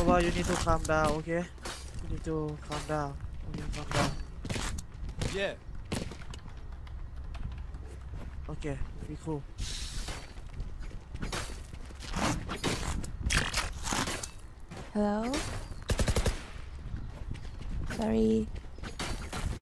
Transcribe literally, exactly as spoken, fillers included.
Nova, you need to calm down, okay? You need to calm down. You need to calm down. Yeah. Okay, be cool. Hello? Sorry.